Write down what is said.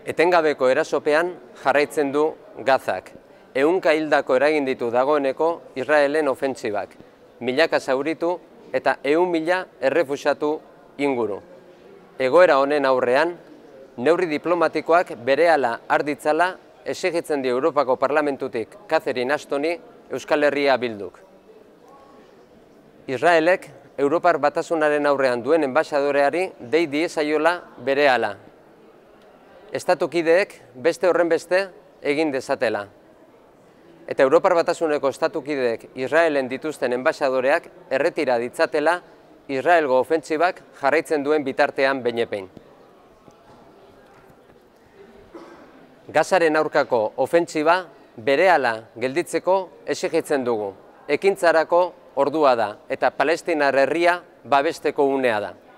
Etengabeko erasopean jarraitzen du Gazak. Ehunka hildako eragin ditu dagoeneko Israelen ofentsibak, milaka zauritu eta 100.000 errefuxiatu inguru. Egoera honen aurrean, neurri diplomatikoak berehala har ditzala exigitzen dio Europako Parlamentutik Catherine Ashtoni Euskal Herria Bilduk. Israelek Europar Batasunaren aurrean duen enbaxadoreari dei diezaiola berehala. Estatukideek beste horrenbeste egin dezatela. Eta Europar Batasuneko estatukideek Israelen dituzten enbaxadoreak erretira ditzatela Israelgo ofentsibak jarraitzen duen bitartean behinepein. Gazaren aurkako ofentsiba berehala gelditzeko exigitzen dugu. Ekintzarako ordua da eta Palestinar herria babesteko unea da.